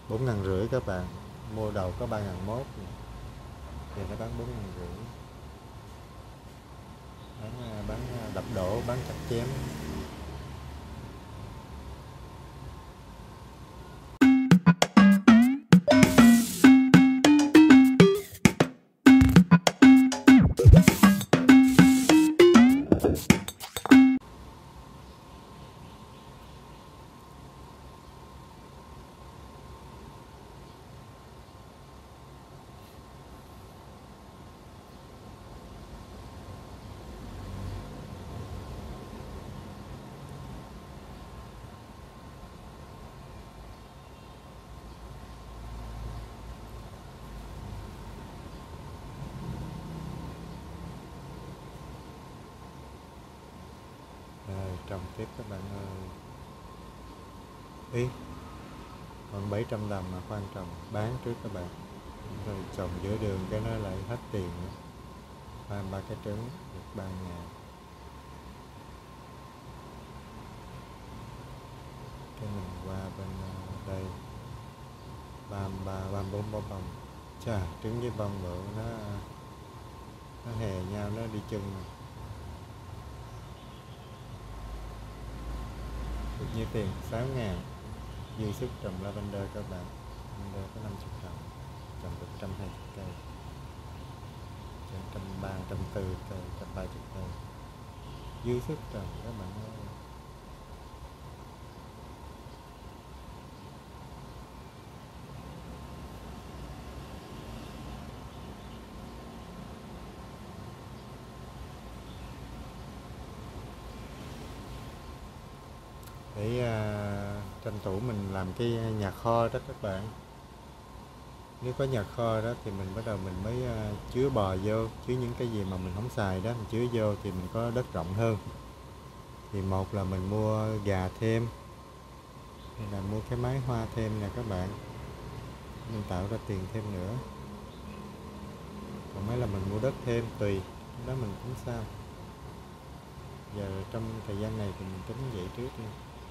4.500 các bạn. Mua đầu có 3.100, thì nó bán 4.500. Bán đập đổ, bán chặt chém. Rồi, trồng tiếp các bạn ơi. Ý, còn 700 đồng mà khoan trồng, bán trước các bạn. Rồi trồng giữa đường cái nó lại hết tiền nữa. Ba cái trứng được 3.000. Cái mình qua bên đây 33, 34 bó bông. Chà, trứng với bông bự nó hè nhau, nó đi chung mà. Được nhiêu tiền? 6.000. Dư sức trồng lavender các bạn. Lavender có 50 đồng, trồng được 120 cây, 130, 140 cây, 130 cây. Dư sức trồng các bạn ơi. Để tranh thủ mình làm cái nhà kho đó các bạn. Nếu có nhà kho đó thì mình bắt đầu mình mới chứa bò vô, chứa những cái gì mà mình không xài đó mình chứa vô thì mình có đất rộng hơn. Thì một là mình mua gà thêm, hay là mua cái máy hoa thêm nè các bạn, mình tạo ra tiền thêm nữa. Còn mấy là mình mua đất thêm, tùy đó mình tính sao. Giờ trong thời gian này thì mình tính vậy trước đi.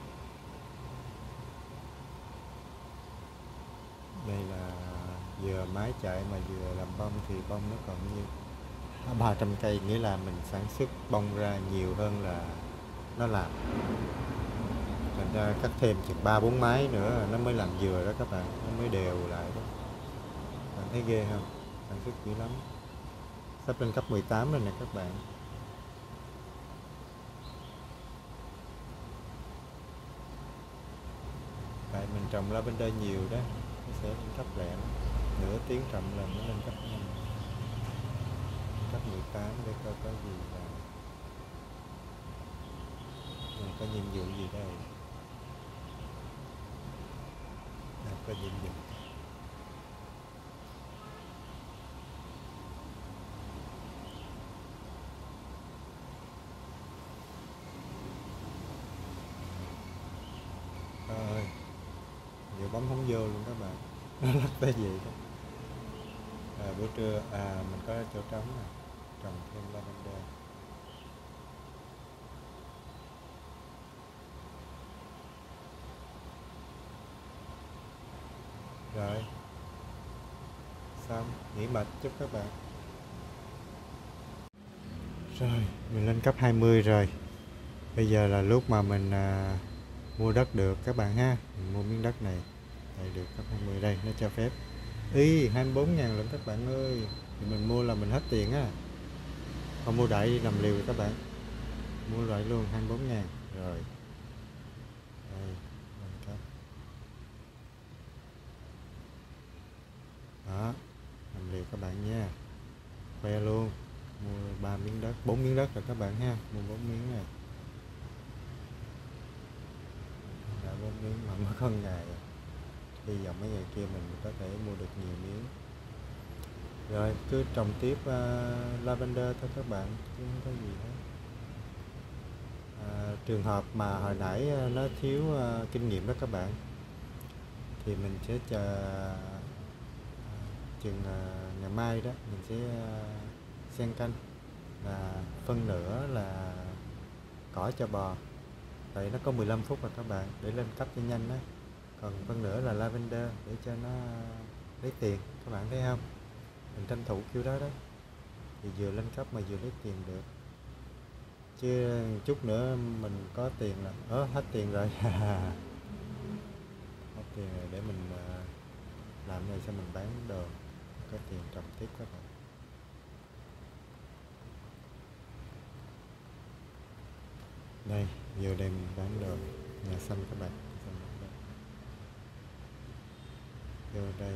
Đây là vừa máy chạy mà vừa làm bông thì bông nó còn nhiêu? 300 cây, nghĩa là mình sản xuất bông ra nhiều hơn là nó làm. Thành ra cắt thêm chừng 3-4 máy nữa nó mới làm dừa đó các bạn, nó mới đều lại đó. Bạn thấy ghê không? Sản xuất dữ lắm. Sắp lên cấp 18 rồi nè các bạn. Tại mình trồng lavender nhiều đó, nó sẽ lên cấp lẹ lắm. Nửa tiếng trồng là nó lên cấp 5, cấp 18 để coi có gì là mình có nhiệm vụ gì đây. Có nhiệm vụ. Ơi, giờ bấm không vô luôn các bạn. Nó lắc tới gì đó. Bữa trưa mình có chỗ trống nè, trồng thêm lavender. Rồi, xong, nghỉ mệt chúc các bạn. Rồi, mình lên cấp 20 rồi. Bây giờ là lúc mà mình mua đất được các bạn ha. Mình mua miếng đất này. Đây được cấp 20 đây, nó cho phép. Ý, 24.000 lận các bạn ơi. Thì mình mua là mình hết tiền á. Không mua đại đi làm liều rồi các bạn. Mua đại luôn 24.000. Rồi. Đây, lên cấp. Đó, làm liều các bạn nha. Khoe luôn. Mua 3 miếng đất, 4 miếng đất rồi các bạn ha. Mua 4 miếng này. Đã 4 miếng mà mới có ngày. Hy vọng mấy ngày kia mình có thể mua được nhiều miếng. Rồi cứ trồng tiếp lavender thôi các bạn, chứ không có gì hết. Trường hợp mà hồi nãy nó thiếu kinh nghiệm đó các bạn, thì mình sẽ chờ chừng ngày mai đó mình sẽ xen canh, và phân nửa là cỏ cho bò. Vậy nó có 15 phút rồi các bạn, để lên cấp cho nhanh đó. còn phân nửa là lavender để cho nó lấy tiền, các bạn thấy không? Mình tranh thủ kiểu đó đó, thì vừa lên cấp mà vừa lấy tiền được, chứ chút nữa mình có tiền là hết tiền rồi. Hết tiền rồi, để mình làm này xong mình bán đồ, có tiền trồng tiếp các bạn. Đây, vô đây mình bán đồ nhà xanh các bạn. Xanh các bạn. Vô đây,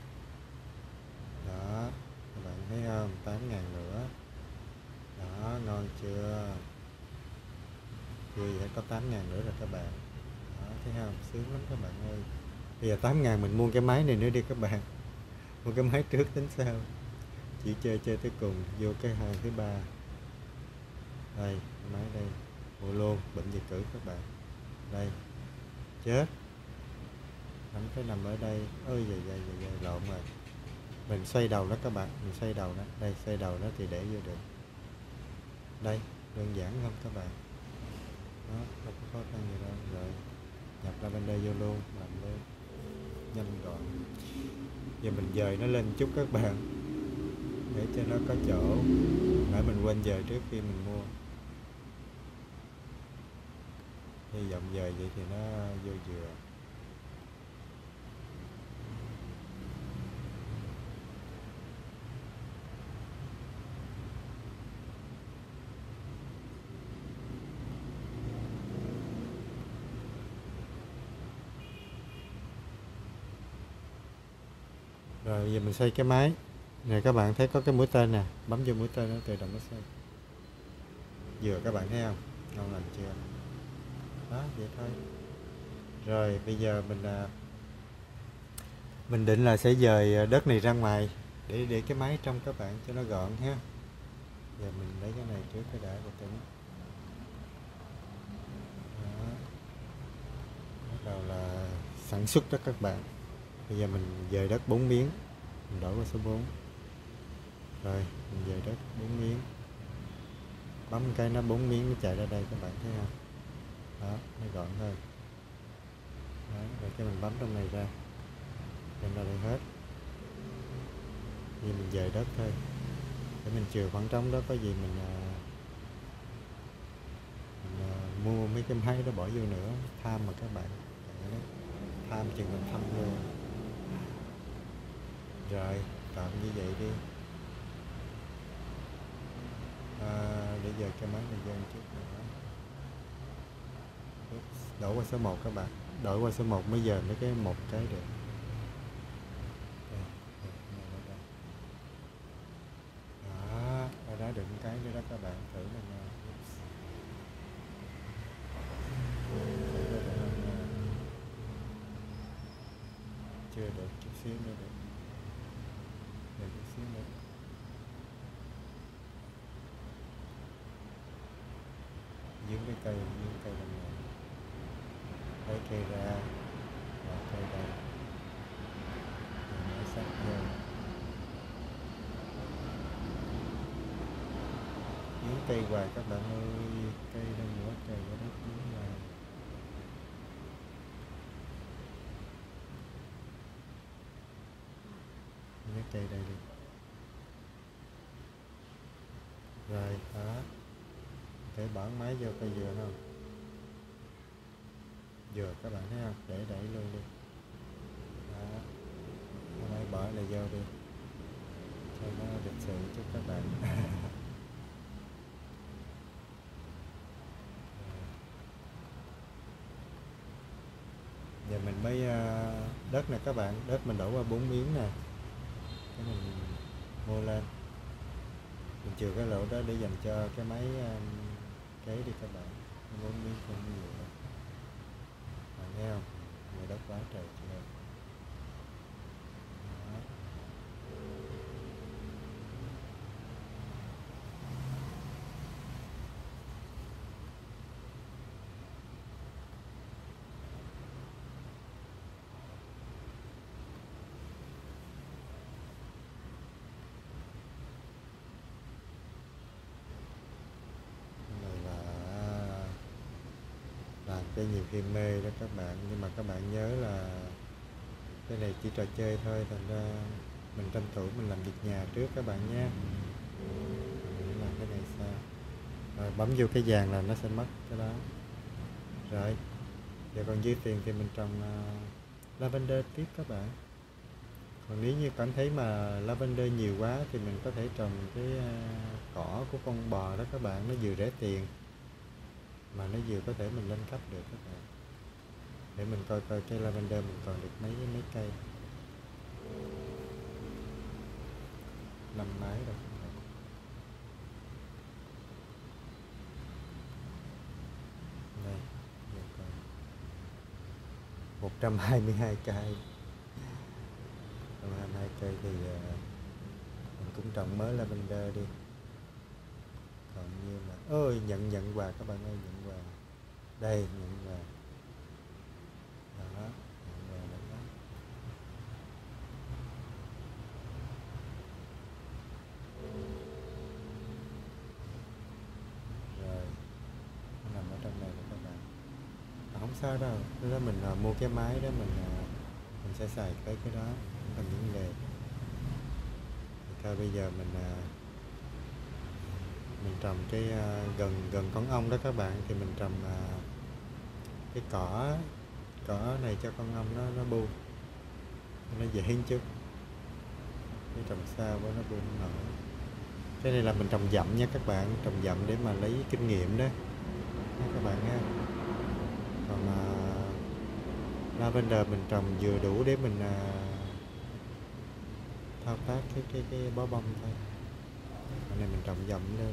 đó, các bạn thấy không? 8.000 nữa, đó, ngon chưa? Chưa gì phải có 8.000 nữa rồi các bạn. Đó, thấy không? Sướng lắm các bạn ơi. Bây giờ 8.000 mình mua cái máy này nữa đi các bạn. Mua cái máy trước tính sau. Chỉ chơi tới cùng, vô cái hàng thứ ba. Đây, máy đây. Mua luôn, bệnh gì cử các bạn. Đây, chết. Không phải nằm ở đây. Ôi giời, lộn rồi. Mình xoay đầu đó các bạn, mình xoay đầu đó. Đây, xoay đầu đó thì để vô được. Đây, đơn giản không các bạn? Đó, không có khó khăn gì đâu. Rồi, nhập lavender vô luôn, làm luôn. Nhanh gọn. Giờ mình dời nó lên chút các bạn, để cho nó có chỗ. Nãy mình quên dời trước khi mình mua. Hy vọng dời vậy thì nó vô dừa. Rồi giờ mình xoay cái máy nè, các bạn thấy có cái mũi tên nè, bấm vô mũi tên nó tự động nó xoay. Vừa các bạn thấy không? Ngon lành chưa? Đó, vậy thôi. Rồi bây giờ mình định là sẽ dời đất này ra ngoài để cái máy trong các bạn cho nó gọn ha. Giờ mình lấy cái này trước cái đã rồi tính. Đó, bắt đầu là sản xuất đó các bạn. Bây giờ mình dời đất 4 miếng, mình đổi qua số 4. Rồi mình dời đất 4 miếng, bấm cái nó 4 miếng nó chạy ra đây các bạn thấy không? Đó, nó gọn hơn. Đó, rồi cái mình bấm trong này ra, đem ra đây hết. Như mình dời đất thôi, để mình chừa khoảng trống đó, có gì mình mua mấy cái máy đó bỏ vô nữa. Tham mà các bạn, tham chừng mình thăm vô. Rồi tạm như vậy đi. Để giờ cái máy này vô một chút nữa. Đổi qua số 1 các bạn, đổi qua số 1 mới giờ mấy cái một cái được. Đây, đó, đó được một cái nữa đó các bạn, thử này nha. Chưa được, chút xíu nữa được. Được chút xíu nữa. Dưới cái cây bên này. Lấy cây ra, bỏ cây đây. Rồi mới sắp vô. Dưới cây hoài các bạn ơi, cây đâu nữa, cây ở đất dưới hoài. Lấy cây đây đi. Rồi, đó. Để bỏ máy vô cây dừa không? Dừa các bạn thấy không? Để đẩy luôn đi. Đó. Máy bỏ này vô đi, cho nó lịch sự chút các bạn. Giờ mình mới đất nè các bạn, đất mình đổ qua 4 miếng nè, cái mình mua lên, mình chừa cái lỗ đó để dành cho cái máy cấy đi các bạn. 4 miếng không nhiều đâu, bạn thấy không? Nhiều đất quá trời chưa. Đó. Cái này là làm cái nhiều khi mê đó các bạn, nhưng mà các bạn nhớ là cái này chỉ trò chơi thôi, thành ra mình tranh thủ mình làm việc nhà trước các bạn nha. Mình làm cái này sao rồi bấm vô cái vàng là nó sẽ mất cái đó. Rồi giờ còn dư tiền thì mình trồng lavender tiếp các bạn. Còn nếu như cảm thấy mà lavender nhiều quá thì mình có thể trồng cái cỏ của con bò đó các bạn, nó vừa rẻ tiền mà nó vừa có thể mình lên cấp được các bạn. Để mình coi coi cái lavender mình còn được mấy mấy cây. 5 mái rồi các bạn. Đây, giờ còn 122 cây. 122 cây thì mình cũng trồng mới lavender đi. Còn như là ôi nhận quà các bạn ơi, nhận quà. Đây nhận quà. Đó, nhận quà đó. Rồi, nó nằm ở trong này rồi các bạn. Không sao đâu, cái đó mình mua cái máy đó mình sẽ xài cái đó, không cần những đề. Thì thôi bây giờ mình trồng cái gần gần con ong đó các bạn, thì mình trồng cái cỏ này cho con ong nó bu, nó dễ hơn chút. Cái trồng sao quá nó bu không nổi. Cái này là mình trồng dặm nha các bạn, trồng dặm để mà lấy kinh nghiệm đó nha các bạn ha. Còn lavender mình trồng vừa đủ để mình thao tác cái bó bông thôi. Cái này mình trồng dặm lên.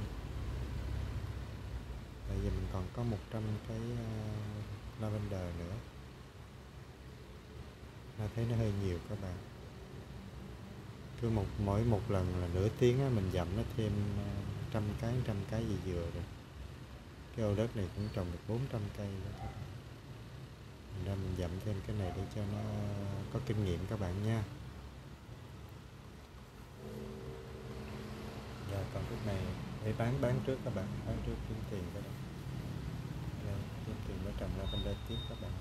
Bây giờ mình còn có 100 cái lavender nữa. Ta thấy nó hơi nhiều các bạn. Cứ mỗi một lần là nửa tiếng á, mình dặm nó thêm trăm cái gì vừa rồi. Cái ô đất này cũng trồng được 400 cây đó các bạn. Thành ra mình dặm thêm cái này để cho nó có kinh nghiệm các bạn nha. Giờ còn cái này để bán trước các bạn, bán trước kiếm tiền cái đó. Đây, kiếm tiền mới trồng lavender tiếp các bạn.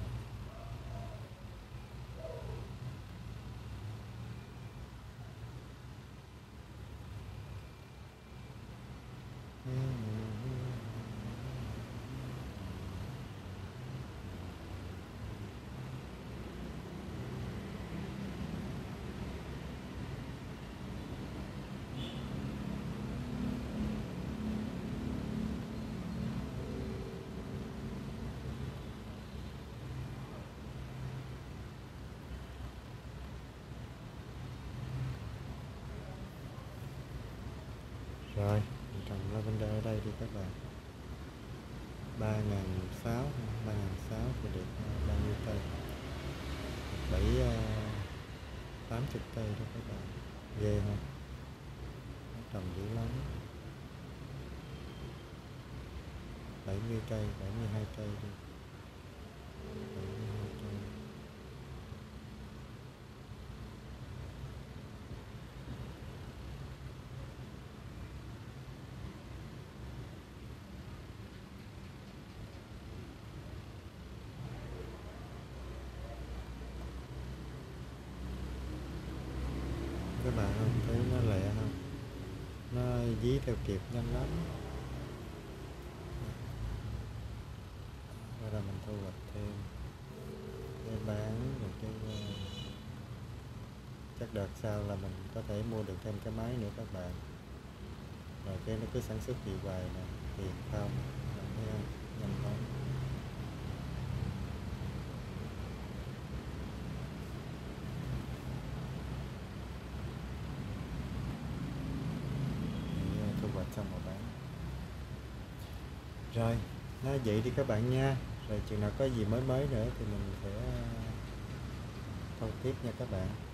Rồi, mình trồng lavender ở đây đi các bạn. 3.600, 3.600 thì được bao nhiêu cây? 80 cây đó các bạn. Ghê không? Nó trồng dữ lắm. 70 cây, 72 cây đi. 72 cây. Các bạn không thấy nó lẹ không? Nó dí theo kịp nhanh lắm. Rồi là mình thu hoạch thêm cái bán rồi cái chắc đợt sau là mình có thể mua được thêm cái máy nữa các bạn. Rồi cái nó cứ sản xuất gì hoài nè, tiền không, bạn thấy không? Nhanh lắm. Thu hoạch xong rồi bán. Rồi, nói vậy đi các bạn nha. Rồi chừng nào có gì mới nữa thì mình sẽ thông tiếp nha các bạn.